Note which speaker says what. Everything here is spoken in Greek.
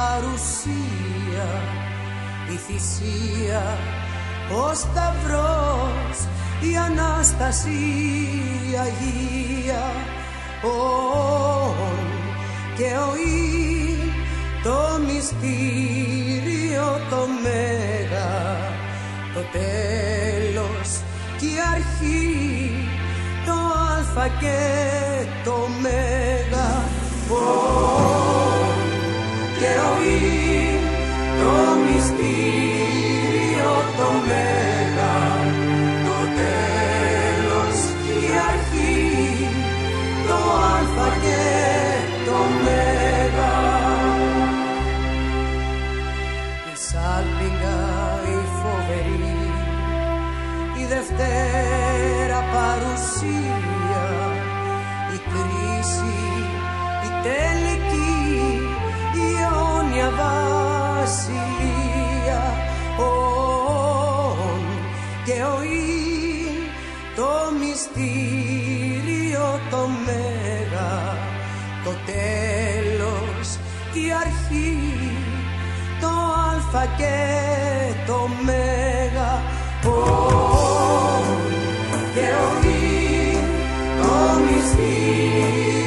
Speaker 1: παρουσία, η θυσία, ο Σταυρός, η Ανάσταση Αγία, και ο το μυστήριο το μέγα, το τέλος και η αρχή, το αλφα και το μέγα, και ο το μυστήριο το μέγα, το τέλος και η αρχή, το αλφα και το μέγα. Η σάλπιγγα η φοβερή, η Δευτέρα παρουσία, η κρίση, η τελική, η αιώνια βασιλεία, και ο το μυστήριο το μέγα, το τέλος και η αρχή, το αλφα και το μέγα, και ο το μυστήριο